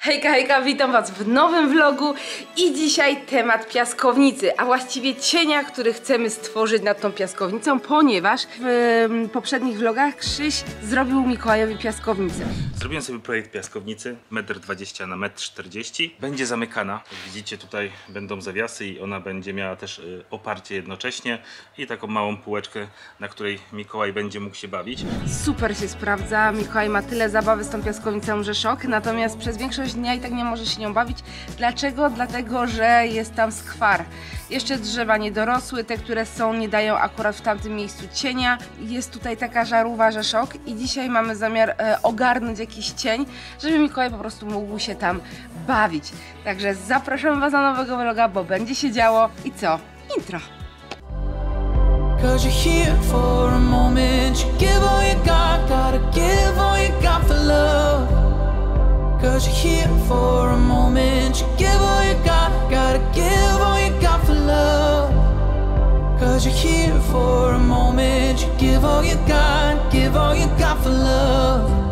Hejka, hejka, witam was w nowym vlogu i dzisiaj temat piaskownicy, a właściwie cienia, który chcemy stworzyć nad tą piaskownicą, ponieważ w poprzednich vlogach Krzyś zrobił Mikołajowi piaskownicę. Zrobiłem sobie projekt piaskownicy 1,20 m na 1,40 m. Będzie zamykana. Jak widzicie, tutaj będą zawiasy i ona będzie miała też oparcie jednocześnie i taką małą półeczkę, na której Mikołaj będzie mógł się bawić. Super się sprawdza, Mikołaj ma tyle zabawy z tą piaskownicą, że szok, natomiast przez większość dnia i tak nie może się nią bawić. Dlaczego? Dlatego, że jest tam skwar. Jeszcze drzewa nie dorosły, te, które są, nie dają akurat w tamtym miejscu cienia. Jest tutaj taka żarówa, że szok i dzisiaj mamy zamiar ogarnąć jakiś cień, żeby Mikołaj po prostu mógł się tam bawić. Także zapraszam was na nowego vloga, bo będzie się działo i co? Intro! Cause you're here for a moment, you give all you got, gotta give all you got for love. Cause you're here for a moment, you give all you got, gotta give all you got for love. Cause you're here for a moment, you give all you got for love.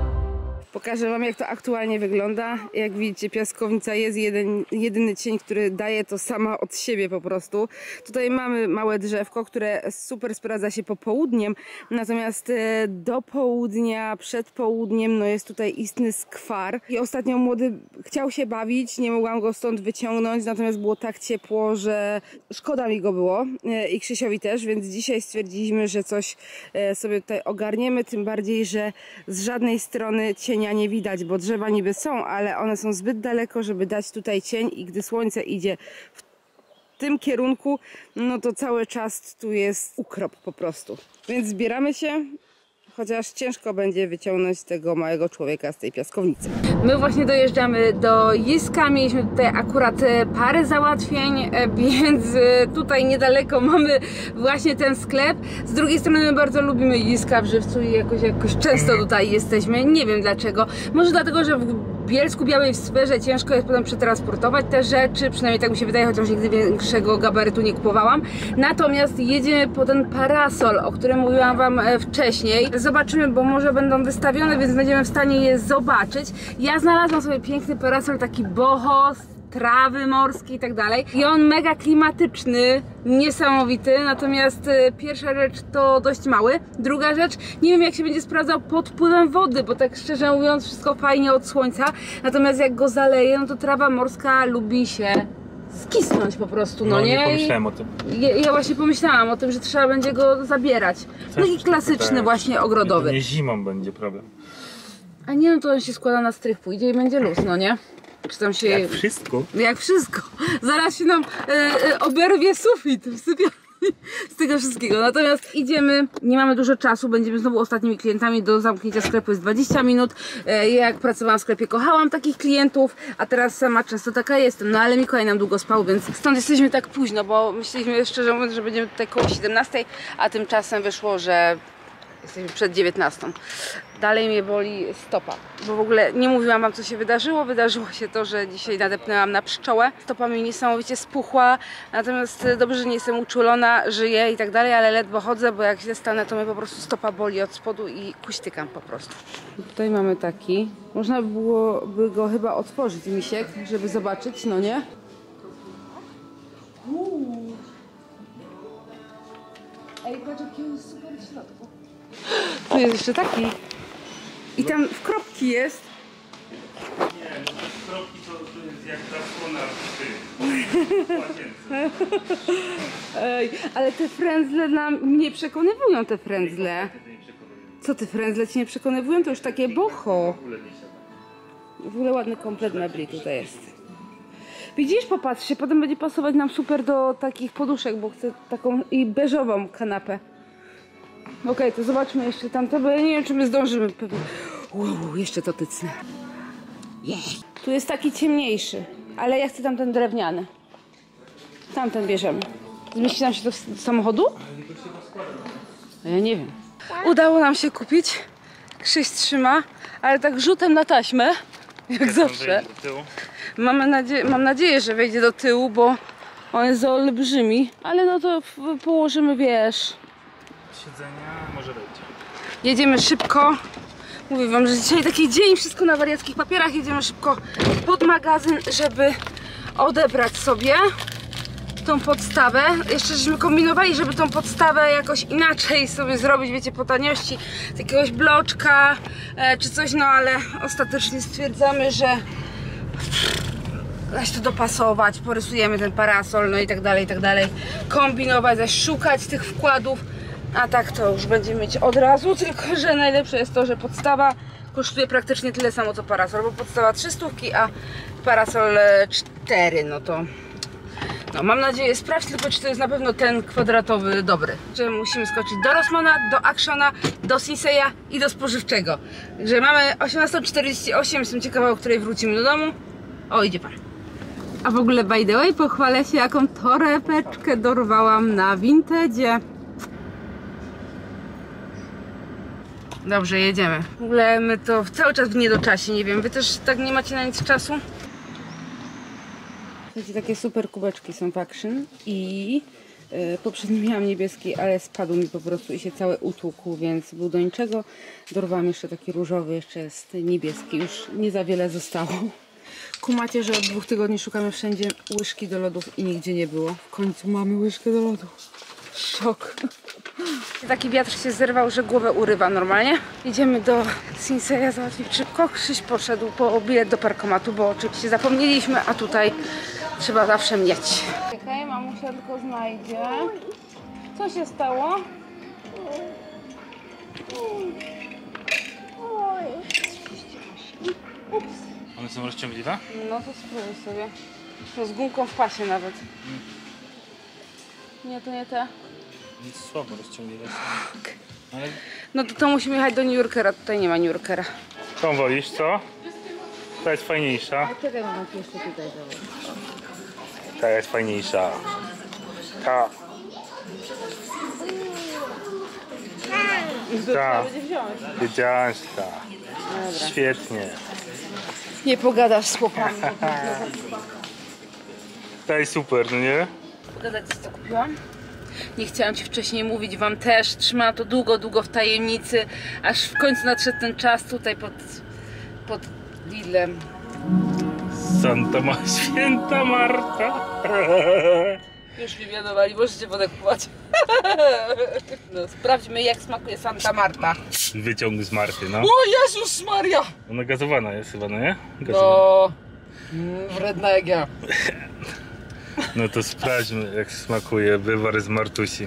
Pokażę wam, jak to aktualnie wygląda. Jak widzicie, piaskownica jest jedyny cień, który daje to sama od siebie po prostu. Tutaj mamy małe drzewko, które super sprawdza się popołudniem, natomiast do południa, przed południem, no jest tutaj istny skwar. I ostatnio młody chciał się bawić, nie mogłam go stąd wyciągnąć, natomiast było tak ciepło, że szkoda mi go było i Krzysiowi też, więc dzisiaj stwierdziliśmy, że coś sobie tutaj ogarniemy, tym bardziej, że z żadnej strony cienia nie widać, bo drzewa niby są, ale one są zbyt daleko, żeby dać tutaj cień i gdy słońce idzie w tym kierunku, no to cały czas tu jest ukrop po prostu. Więc zbieramy się, chociaż ciężko będzie wyciągnąć tego małego człowieka z tej piaskownicy. My właśnie dojeżdżamy do Jiska, mieliśmy tutaj akurat parę załatwień, więc tutaj niedaleko mamy właśnie ten sklep. Z drugiej strony my bardzo lubimy Jiska w Żywcu i jakoś często tutaj jesteśmy, nie wiem dlaczego. Może dlatego, że w Bielsku Białej w sferze ciężko jest potem przetransportować te rzeczy, przynajmniej tak mi się wydaje, chociaż nigdy większego gabarytu nie kupowałam. Natomiast jedziemy po ten parasol, o którym mówiłam wam wcześniej. Zobaczymy, bo może będą wystawione, więc będziemy w stanie je zobaczyć. Ja znalazłam sobie piękny parasol, taki boho, trawy morskie i tak dalej. I on mega klimatyczny, niesamowity, natomiast pierwsza rzecz to dość mały. Druga rzecz, nie wiem jak się będzie sprawdzał pod wpływem wody, bo tak szczerze mówiąc wszystko fajnie od słońca, natomiast jak go zaleje, no to trawa morska lubi się skisnąć po prostu, no nie? Nie pomyślałem o tym. Ja właśnie pomyślałam o tym, że trzeba będzie go zabierać. Taki klasyczny właśnie ogrodowy. Nie zimą będzie problem. A nie, no to on się składa na strych, pójdzie i będzie luz, no nie? Czy tam się... Jak wszystko. Jak wszystko. Zaraz się nam oberwie sufit w sypialni z tego wszystkiego. Natomiast idziemy, nie mamy dużo czasu, będziemy znowu ostatnimi klientami, do zamknięcia sklepu jest 20 minut. Jak pracowałam w sklepie, kochałam takich klientów, a teraz sama często taka jestem. No ale Mikołaj nam długo spał, więc stąd jesteśmy tak późno, bo myśleliśmy szczerze mówiąc, że będziemy tutaj koło 17, a tymczasem wyszło, że jesteśmy przed 19. Dalej mnie boli stopa, bo w ogóle nie mówiłam wam, co się wydarzyło. Wydarzyło się to, że dzisiaj nadepnęłam na pszczołę. Stopa mi niesamowicie spuchła, natomiast dobrze, że nie jestem uczulona, żyję i tak dalej, ale ledwo chodzę, bo jak się stanę, to mnie po prostu stopa boli od spodu i kuśtykam po prostu. Tutaj mamy taki. Można byłoby go chyba otworzyć, Misiek, żeby zobaczyć, no nie? Ej, patrz, jaki jest super w środku. Tu jest jeszcze taki. I tam w kropki jest. Nie, no te kropki to jest jak zasłona Ej, ale te frędzle mnie przekonywują, te frędzle. Co te frędzle ci nie przekonywują? To już takie boho. W ogóle ładny komplet mebli tutaj jest. Widzisz, popatrzcie, potem będzie pasować nam super do takich poduszek, bo chcę taką i beżową kanapę. Okej, to zobaczmy jeszcze tamto, bo ja nie wiem, czy my zdążymy pewnie. Wow, jeszcze to tycnę. Tu jest taki ciemniejszy, ale ja chcę tamten drewniany. Tamten bierzemy. Zmieści nam się to z samochodu? Ja nie wiem. Udało nam się kupić. Krzyś trzyma, ale tak rzutem na taśmę, jak zawsze. Mam nadzieję, że wejdzie do tyłu, bo on jest za olbrzymi, ale no to położymy, wiesz. Siedzenia może wejdzie. Jedziemy szybko, Mówię wam, że dzisiaj taki dzień, wszystko na wariackich papierach. Jedziemy szybko pod magazyn, żeby odebrać sobie tą podstawę. Jeszcze żeśmy kombinowali, żeby tą podstawę jakoś inaczej sobie zrobić, wiecie, po taniości, z jakiegoś bloczka czy coś, no ale ostatecznie stwierdzamy, że zaś to dopasować, porysujemy ten parasol, no i tak dalej, kombinować, zaś szukać tych wkładów, a tak to już będziemy mieć od razu, tylko że najlepsze jest to, że podstawa kosztuje praktycznie tyle samo co parasol, bo podstawa 300, a parasol 4, no to no, mam nadzieję, sprawdź tylko, czy to jest na pewno ten kwadratowy dobry. Że musimy skoczyć do Rossmana, do Actiona, do Sinseya i do spożywczego. Że mamy 18:48, jestem ciekawa, o której wrócimy do domu. O, idzie pan. A w ogóle, by the way, pochwalę się, jaką torebeczkę dorwałam na Vintedzie. Dobrze, jedziemy. W ogóle my to cały czas w niedoczasie, nie wiem, wy też tak nie macie na nic czasu? Słuchajcie, takie super kubeczki są w Action i poprzednio miałam niebieski, ale spadł mi po prostu i się cały utłukł, więc był do niczego. Dorwałam jeszcze taki różowy, jeszcze jest niebieski, już nie za wiele zostało. Kumacie, że od 2 tygodni szukamy wszędzie łyżki do lodów i nigdzie nie było. W końcu mamy łyżkę do lodów. Szok. Taki wiatr się zerwał, że głowę urywa normalnie. Idziemy do Sinseya załatwić szybko. Krzyś poszedł po bilet do parkomatu, bo oczywiście zapomnieliśmy, a tutaj trzeba zawsze mieć. Czekaj, mamusia tylko znajdzie. Co się stało? Ups. One są rozciągliwe? No to spróbuj sobie. To z gumką w pasie nawet. Nie, to nie te. Nic słabo rozciągliwe. Ale... No to musimy jechać do New Yorkera. Tutaj nie ma New Yorkera. Tą wolisz, co? Ta jest fajniejsza. Czekaj, mam jeszcze tutaj założyć. Ta jest fajniejsza. Ta. Ta. Wiedziałem, że ta. Świetnie. Nie pogadasz z chłopami. Ta jest super, no nie? Pogadać, co kupiłam? Nie chciałam ci wcześniej mówić, wam też. Trzymałam to długo w tajemnicy, aż w końcu nadszedł ten czas tutaj pod Lidlem. Święta Marta. Już mi mianowali, możecie wodę kupować. No, sprawdźmy, jak smakuje Santa Marta. Wyciąg z Marty, no. O Jezus Maria! Ona gazowana jest chyba, no nie? No, wredna jak ja. No to sprawdźmy, jak smakuje wywar z Martusi.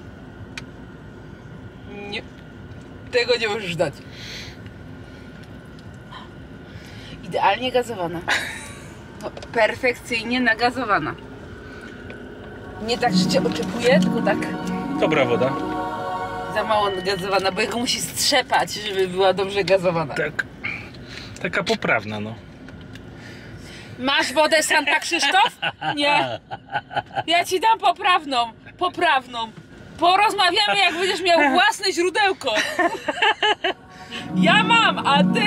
Nie, tego nie możesz dać. Idealnie gazowana. No, perfekcyjnie nagazowana. Nie tak, że cię oczekuje, tylko tak Dobra woda. za mało gazowana, bo jego musi strzepać, żeby była dobrze gazowana. Tak. Taka poprawna, no. Masz wodę Santa Krzysztof? Nie. Ja ci dam poprawną. Porozmawiamy, jak będziesz miał własne źródełko. Ja mam, a ty?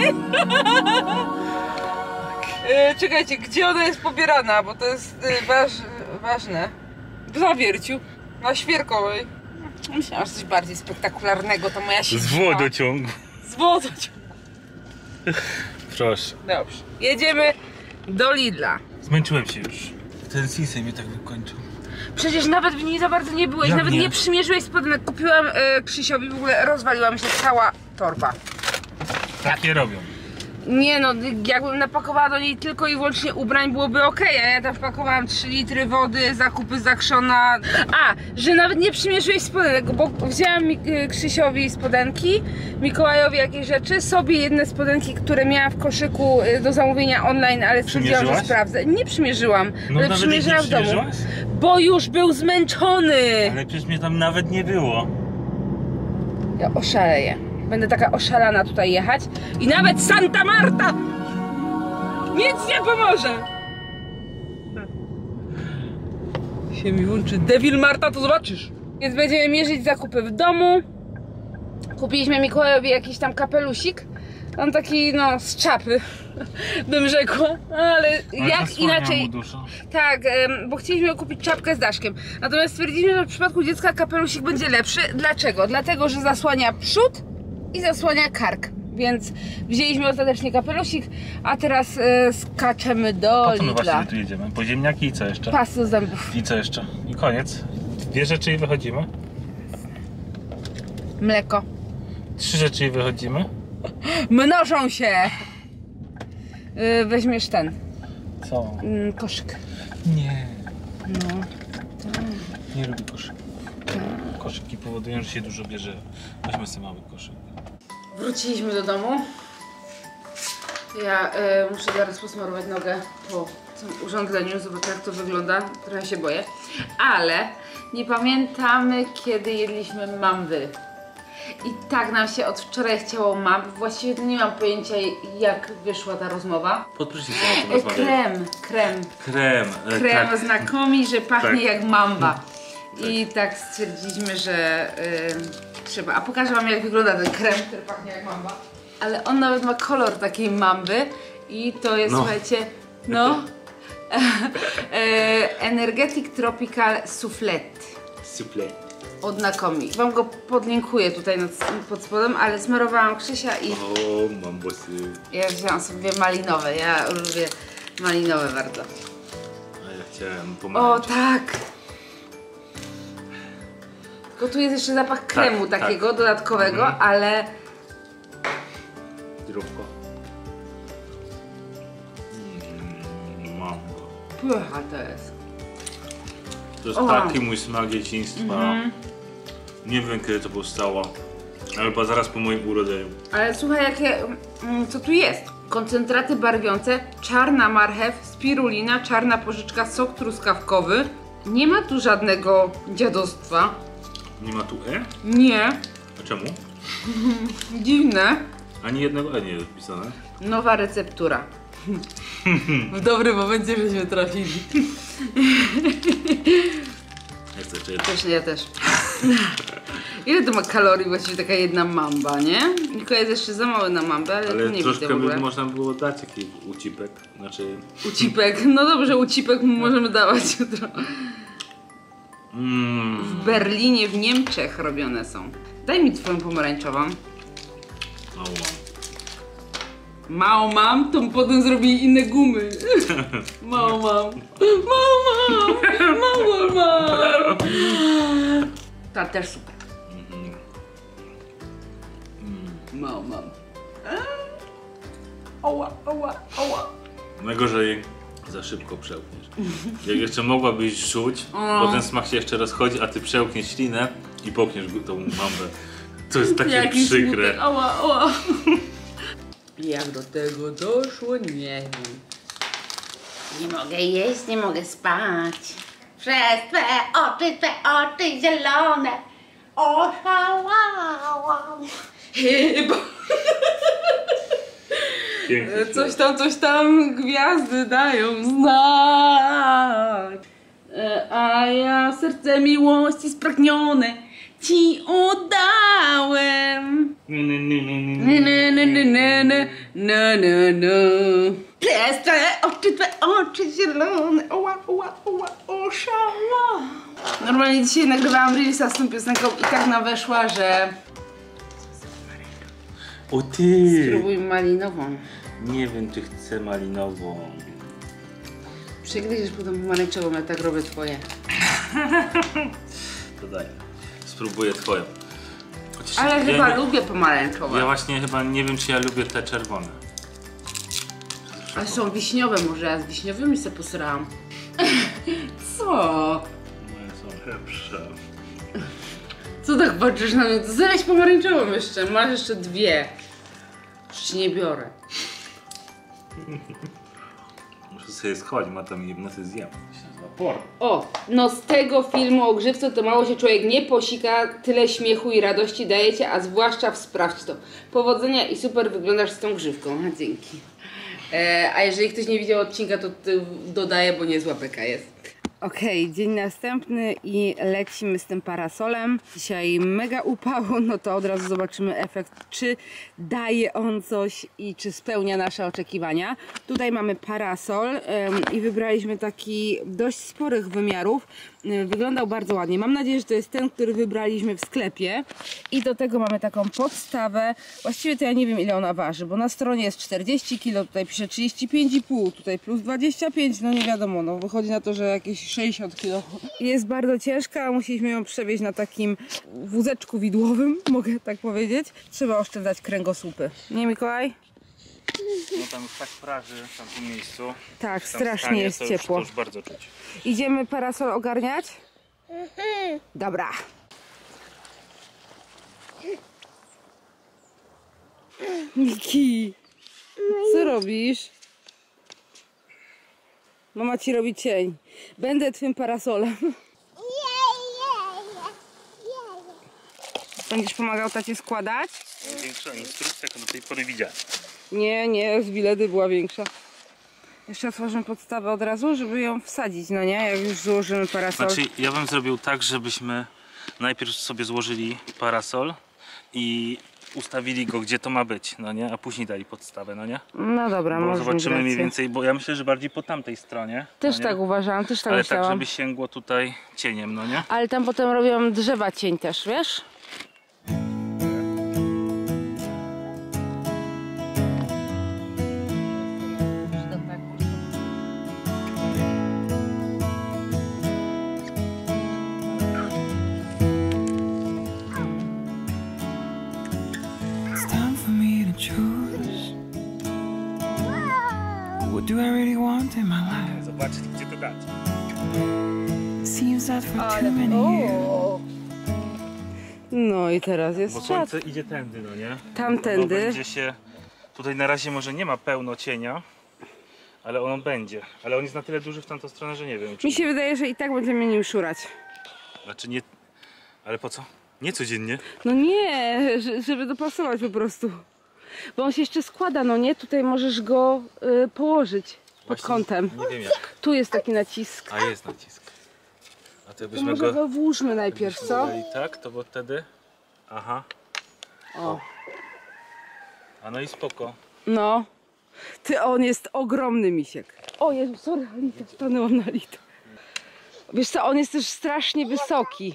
Czekajcie, gdzie ona jest pobierana, bo to jest ważne. W Zawierciu, na Świerkowej. Myślałam, że coś bardziej spektakularnego, to moja siła. Z wodociągu. Z wodociągu. Proszę. Dobrze, jedziemy do Lidla. Zmęczyłem się już. Ten Sinsey mnie tak wykończył. Przecież nawet w niej za bardzo nie byłeś, Jak nawet nie? nie przymierzyłeś spodenek. Kupiłam Krzysiowi, w ogóle rozwaliła mi się cała torba. Takie robią. Nie no, jakbym napakowała do niej tylko i wyłącznie ubrań, byłoby ok, a ja tam wpakowałam 3 litry wody, zakupy z Actiona. A, że nawet nie przymierzyłeś spodenek, bo wzięłam Krzysiowi spodenki, Mikołajowi jakieś rzeczy, sobie jedne spodenki, które miałam w koszyku do zamówienia online, ale stwierdziłam, że sprawdzę. Nie przymierzyłam, No, ale przymierzyłam w domu. Bo już był zmęczony! Ale przecież mnie tam nawet nie było. Ja oszaleję. Będę taka oszalana tutaj jechać i nawet Santa Marta nic nie pomoże. Się mi włączy Devil Marta, to zobaczysz. Więc będziemy mierzyć zakupy w domu. Kupiliśmy Mikołajowi jakiś tam kapelusik. On taki, no, z czapy, bym rzekła, ale jak inaczej. Tak, bo chcieliśmy kupić czapkę z daszkiem. Natomiast stwierdziliśmy, że w przypadku dziecka kapelusik będzie lepszy. Dlaczego? Dlatego, że zasłania przód i zasłania kark. więc wzięliśmy ostatecznie kapelusik, a teraz skaczemy do Po co my Lidla. właściwie tu jedziemy? Po ziemniaki i co jeszcze? Pasta do zębów. I co jeszcze? I koniec. 2 rzeczy i wychodzimy. Mleko. 3 rzeczy i wychodzimy. Mnożą się! Weźmiesz ten Co? koszyk. Nie. No. Nie lubię koszyków. Koszyki powodują, że się dużo bierze. Weźmy sobie mały koszyk. Wróciliśmy do domu. Ja muszę zaraz posmarować nogę po tym urządzeniu, zobaczę jak to wygląda, trochę się boję. Ale nie pamiętamy, kiedy jedliśmy mamby. I tak nam się od wczoraj chciało mamb. Właściwie to nie mam pojęcia, jak wyszła ta rozmowa. Pod prysznicem o tym rozmawiali. Krem tak. znakomi, że pachnie Tak. jak mamba. I tak stwierdziliśmy, że trzeba. A pokażę wam jak wygląda ten krem, który pachnie jak mamba. Ale on nawet ma kolor takiej mamby i to jest, No. słuchajcie, no Energetic Tropical Soufflet Suplej. od Nakomi. Wam go podlinkuję tutaj pod spodem, ale smarowałam Krzysia i O, mam włosy. ja wzięłam sobie malinowe. Ja lubię malinowe bardzo. A ja chciałem O pomarańcz. tak! Tylko tu jest jeszcze zapach kremu tak. takiego dodatkowego, ale Drobko. Mam go. pycha to jest. To jest O. taki mój smak dzieciństwa. Nie wiem kiedy to powstało. Ale chyba zaraz po moim urodzeniu. Ale słuchaj, jakie, co tu jest? Koncentraty barwiące, czarna marchew, spirulina, czarna porzeczka, sok truskawkowy. Nie ma tu żadnego dziadostwa. Nie ma tu E? Nie. A czemu? Dziwne. Ani jednego E nie jest wpisane. Nowa receptura. W dobrym momencie żeśmy trafili. Ja chcę jeszcze jedno. Też, ja też. Ile to ma kalorii właściwie taka jedna mamba, nie? Niko jest jeszcze za mały na mambę, ale, Ale tu nie troszkę widzę w ogóle. by można było dać jakiś ucipek. Znaczy... Ucipek, no dobrze, ucipek mu możemy dawać jutro. W Berlinie, w Niemczech robione są. Daj mi twoją pomarańczową. Mało mam. Mało mam, to potem zrobi inne gumy. Mało mam. Mało mam. Ta też super. Mało mam. Oła. Najgorzej za szybko przełkniesz. Jak jeszcze mogłabyś rzuć, bo ten smak się jeszcze rozchodzi, a ty przełkniesz ślinę i połkniesz tą mambę. To jest takie Jaki przykre. smutek. Oła. Jak do tego doszło, nie wiem. Nie mogę jeść, nie mogę spać. Przez twe oczy zielone. Oszalałam. Chyba. Pięknie. Coś tam gwiazdy dają znać. A ja serce miłości spragnione ci oddałem. Przez twe oczy zielone. Oszala. Normalnie dzisiaj nagrywałam reelsa z tą piosenką i tak nam weszła, że O ty! spróbuj malinową. Nie wiem czy chcę malinową. Przegryziesz potem pomarańczową, jak tak robię twoje. To daj. Spróbuję twoją. Chociaż Ale ja chyba nie- lubię pomarańczowe. Ja właśnie chyba nie wiem czy ja lubię te czerwone. Ale są wiśniowe, może ja z wiśniowymi sobie posrałam. Co? Moje są lepsze. Co tak patrzysz na mnie? To zaraz pomarańczową jeszcze, masz jeszcze 2. Już ci nie biorę. Muszę sobie schować, ma tam jedno sobie zjem. To się nazywa porn. O, no z tego filmu o grzywce to mało się człowiek nie posika, tyle śmiechu i radości dajecie, a zwłaszcza sprawdź to. Powodzenia i super wyglądasz z tą grzywką. A dzięki. A jeżeli ktoś nie widział odcinka, to dodaję, bo niezła beka jest. Okej, dzień następny i lecimy z tym parasolem. Dzisiaj mega upał, no to od razu zobaczymy efekt, czy daje on coś i czy spełnia nasze oczekiwania. Tutaj mamy parasol i wybraliśmy taki dość sporych wymiarów. Wyglądał bardzo ładnie. Mam nadzieję, że to jest ten, który wybraliśmy w sklepie. I do tego mamy taką podstawę. Właściwie to ja nie wiem, ile ona waży, bo na stronie jest 40 kg, tutaj pisze 35,5, tutaj plus 25, no nie wiadomo, no wychodzi na to, że jakieś 60 kg. Jest bardzo ciężka, musieliśmy ją przewieźć na takim wózeczku widłowym, mogę tak powiedzieć. Trzeba oszczędzać kręgosłupy. Nie, Mikołaj? No tam już tak praży w tamtym miejscu. Tak, Tam strasznie stanie, jest to ciepło. To już bardzo czuć. Idziemy parasol ogarniać? Dobra. Miki, co robisz? Mama ci robi cień. Będę twym parasolem. Będziesz pomagał tacie składać? Największa instrukcja, jaką do tej pory widziałem. Nie, z bilety była większa. Jeszcze otworzymy podstawę od razu, żeby ją wsadzić, no nie? Jak już złożymy parasol. Znaczy, ja bym zrobił tak, żebyśmy najpierw sobie złożyli parasol i ustawili go, gdzie to ma być, no nie? A później dali podstawę, no nie? No dobra, Bo może zobaczymy mniej więcej, bo ja myślę, że bardziej po tamtej stronie. Też no tak uważałam, też tak ale myślałam. tak, żeby sięgło tutaj cieniem, no nie? Ale tam potem robią drzewa cień też, wiesz? It's time for me to choose. What do I really want in my life? Zobaczyć, gdzie to dać. Seems that for too many years. No i teraz jest Bo czas. słońce idzie tędy, no nie? Tamtędy. Ono będzie się... Tutaj na razie może nie ma pełno cienia, ale ono będzie. Ale on jest na tyle duży w tamtą stronę, że nie wiem. Czy... Mi się wydaje, że i tak będziemy nim szurać. Znaczy nie... Ale po co? Nie codziennie. No nie, żeby dopasować po prostu. Bo on się jeszcze składa, no nie? Tutaj możesz go położyć pod Właśnie kątem. Nie wiem jak. Tu jest taki nacisk. A jest nacisk. A to To jakbyśmy może go... go włóżmy najpierw, co? I tak, to bo wtedy... Aha. O. A no i spoko. No. Ty, on jest ogromny, misiek. O Jezu, sorry, Alita, stanęłam na Alitę. Wiesz co, on jest też strasznie wysoki.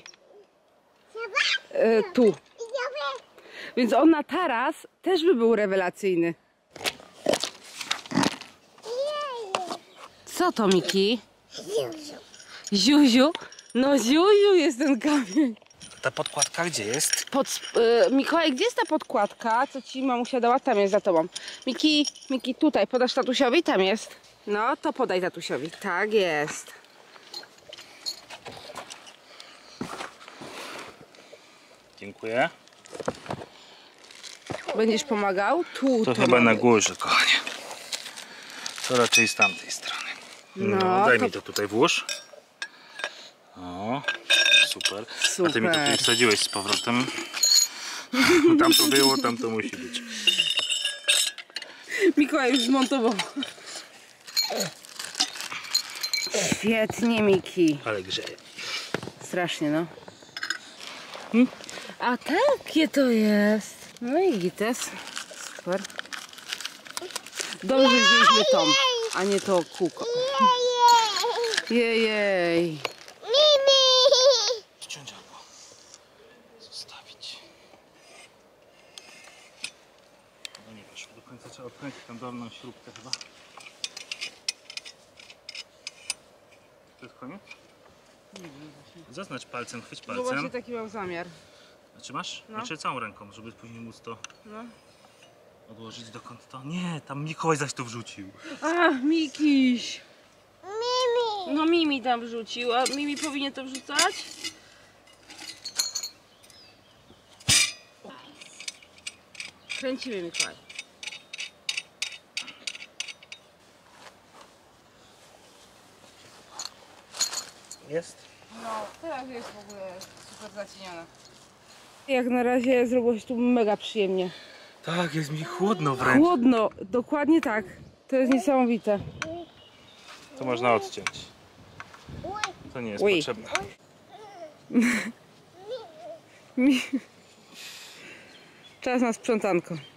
Tu. Więc on na taras też by był rewelacyjny. Co to, Miki? Ziuziu? No Ziuziu jest ten kamień. Ta podkładka gdzie jest? Mikołaj, gdzie jest ta podkładka, co ci mamusia dała? Tam jest za tobą. Miki, tutaj, podasz tatusiowi? Tam jest. No, to podaj tatusiowi. Tak jest. Dziękuję. Będziesz pomagał? Tu, To chyba mamy. na górze, kochanie. To raczej z tamtej strony. No, daj to- mi to tutaj włóż. O, super. Super. A ty mi to tu wsadziłeś z powrotem. Tam to było, tam to musi być. Mikołaj już zmontował. Świetnie, Miki. Ale grzeje. Strasznie, no. A takie to jest. No i gites. Super. Dobrze wzięliśmy tą, a nie to kółko. Jej. Wciąć albo zostawić. No nie wiesz, do końca trzeba odkręcić tą dolną śrubkę chyba. To jest koniec? Zaznacz palcem, chwyć No właśnie palcem. taki mam zamiar. Znaczy masz? No. Znaczy całą ręką, żeby później móc to No. odłożyć dokąd to. Nie, tam Mikołaj zaś to wrzucił. A, Mikiś. No Mimi tam wrzucił, a Mimi powinien to wrzucać? Kręcimy, Mikołaj. Jest? No, teraz jest w ogóle super zacienione. Jak na razie zrobiło się tu mega przyjemnie. Tak, jest mi chłodno wręcz. Chłodno, dokładnie tak. To jest niesamowite. To można odciąć. To nie jest Ui. potrzebne. Czas na sprzątanko.